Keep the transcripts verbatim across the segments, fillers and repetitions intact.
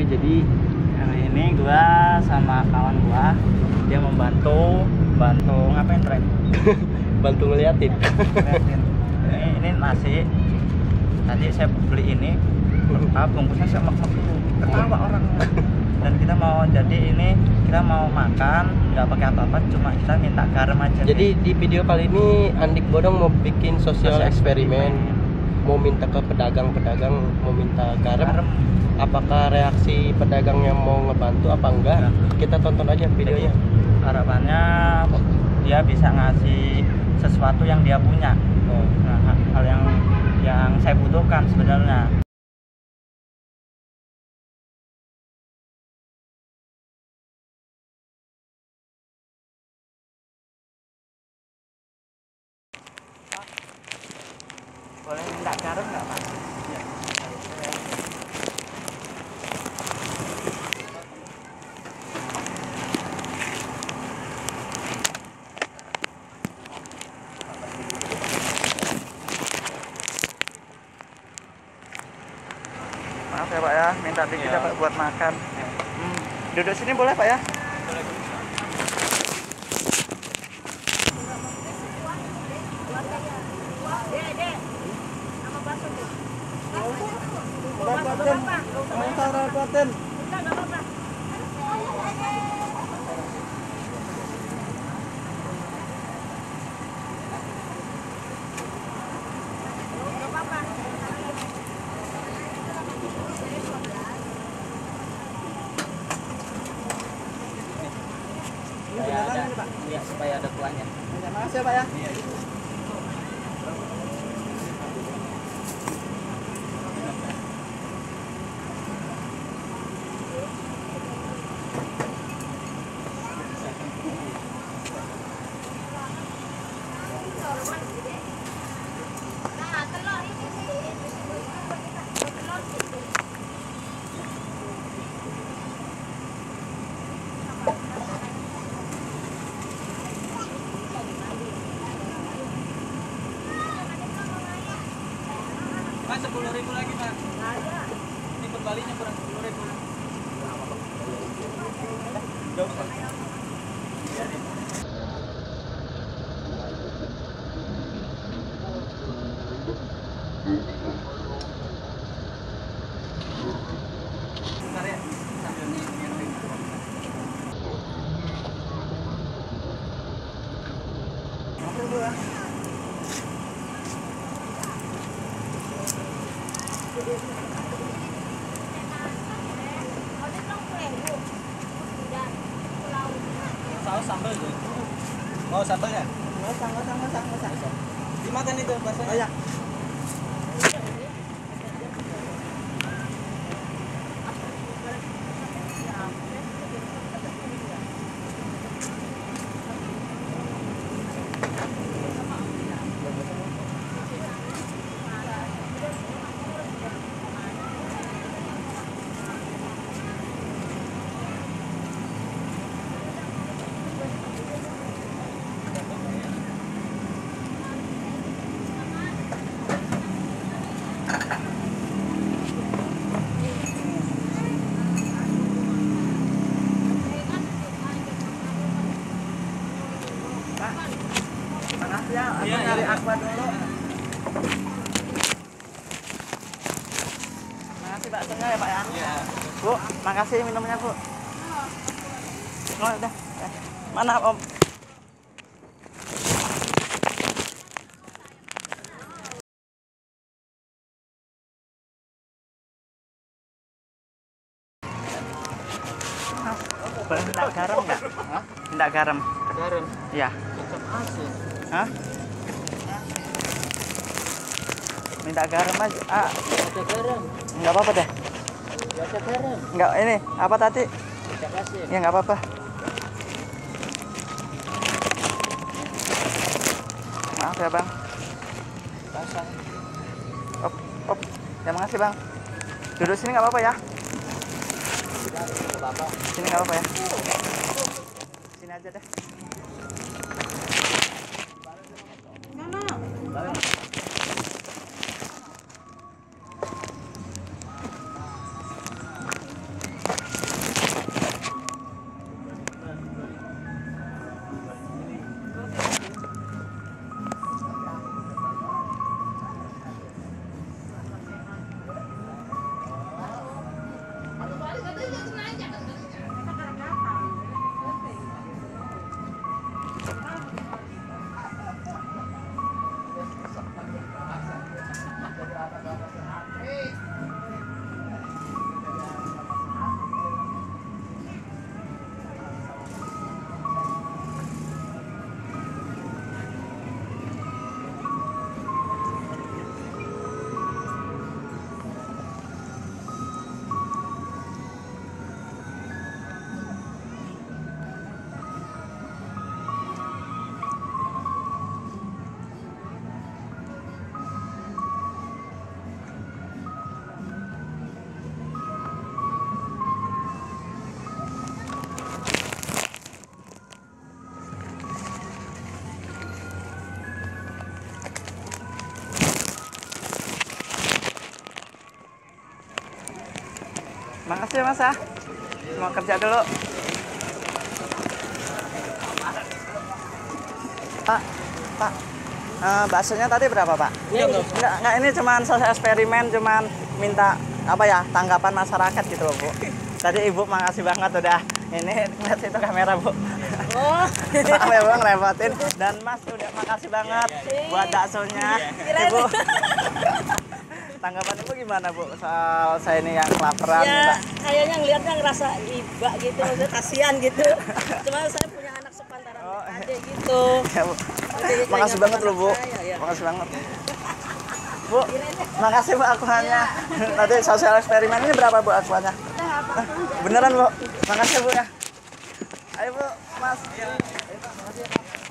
jadi hari ini gua sama kawan gua dia membantu bantu ngapain Bre? Bantu ngeliatin. Ngeliatin. Ini, ini nasi. Tadi saya beli ini, apa bungkusnya saya mak dulu. Ketawa orang. Dan kita mau jadi ini kita mau makan nggak pakai apa-apa, cuma kita minta garam aja. Jadi nih. Di video kali ini Andik Bodong mau bikin sosial eksperimen, mau minta ke pedagang-pedagang, mau minta garam. garam. Apakah reaksi pedagangnya mau ngebantu apa enggak? Ya. Kita tonton aja videonya. Jadi, harapannya dia bisa ngasih sesuatu yang dia punya. Oh. Nah, hal yang yang saya butuhkan sebenarnya. Boleh minta garam nggak Pak? Ya. Maaf ya Pak ya, minta dikit ya Pak buat makan. Ya. Hmm. Duduk sini boleh Pak ya? Boleh. Rapatin. Ya, supaya ada kuahnya. Terima kasih ya Pak ya. Iya. Mas, sepuluh ribu lagi Pak. Ini kembalinya kurang sepuluh ribu. Jauh Pak. Bentar ya, sambil nih ngirim. Ngobrol dulu ya. Saus sambal tuh. Mau sambalnya? Mau sambal sambal sambal sambal. Dimakan itu bahasanya. Oh ya. Ya, aku ya, nyari ya. Aqua dulu. Makasih baksonya ya Pak ya. Iya. Bu, makasih minumnya Bu. Oh, udah. Mana Om? Boleh minta garam nggak? Minta garam. Garam? Iya. Asin. Hah? Minta garam aja. Ah. Ada garam. Enggak apa-apa deh. Ada garam. Enggak, ini apa tadi? Minta kasih. Ya enggak apa-apa. Maaf ya Bang. Basah. Op, op. Terima kasih Bang. Duduk sini enggak apa-apa ya? Enggak apa-apa. Sini enggak apa-apa ya? Sini aja deh. Makasih ya Mas ya. Mau kerja dulu. Pak, Pak, eh, baksonya tadi berapa Pak? Iya, nggak. Enggak, enggak, ini cuman selesai eksperimen, cuman minta apa ya tanggapan masyarakat gitu loh Bu. Tadi Ibu makasih banget udah ini lihat itu kamera Bu. Oh. Maaf ya Bang repotin. Dan Mas udah makasih banget buat baksonya. Ibu. Tanggapan Ibu gimana Bu soal saya ini yang kelaparan? Ya Mbak? kayaknya ngelihatnya ngerasa iba gitu, maksudnya kasihan gitu. Cuma saya punya anak sepantaran Oh, adik gitu. Ya, Bu. Jadi Makasih kayak banget loh Bu. saya, ya. Makasih banget. Bu, makasih Bu akuannya. Tadi sosial eksperimen ini berapa Bu akuannya? Ah, beneran Bu. Makasih Bu ya. Ayo Bu, Mas. Makasih.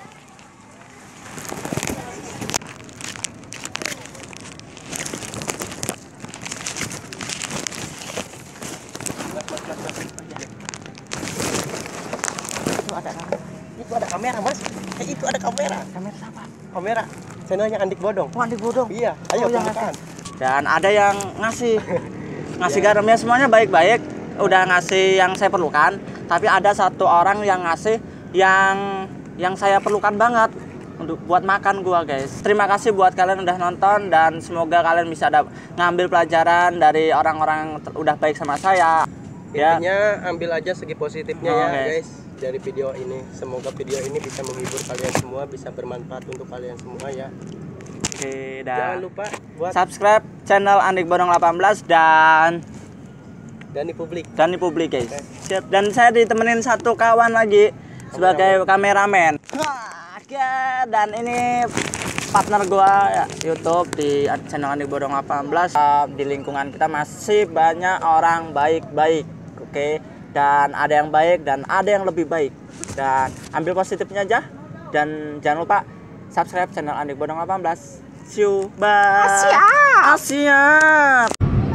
Itu ada kamera. Itu ada kamera, Mas. Eh, itu ada kamera. Kamera apa? Kamera. Channelnya Andik Bodong. Oh, Andik Bodong. Iya, ayo Oh, yang tunjukkan. Dan ada yang ngasih ngasih garamnya semuanya baik-baik, udah ngasih yang saya perlukan, tapi ada satu orang yang ngasih yang yang saya perlukan banget untuk buat makan gua guys. Terima kasih buat kalian udah nonton dan semoga kalian bisa ada, ngambil pelajaran dari orang-orang yang ter- udah baik sama saya. Ya, Intinya ambil aja segi positifnya Oh, ya, guys. guys, dari video ini. Semoga video ini bisa menghibur kalian semua, bisa bermanfaat untuk kalian semua ya. oke, Jangan dan lupa buat subscribe channel Andik Bodong delapan belas dan Dani Publik. dan di publik guys. Siap. Dan saya ditemenin satu kawan lagi sebagai kameramen. Wah, oke. Dan ini partner gua ya, YouTube di channel Andik Bodong delapan belas. Uh, di lingkungan kita masih banyak orang baik-baik. Oke. Dan ada yang baik dan ada yang lebih baik. Dan ambil positifnya aja. Dan jangan lupa subscribe channel Andik Bodong delapan belas. See you. Bye. Siap. Siap.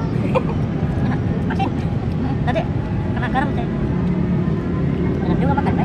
Tadi kena garam teh. Garam juga makan.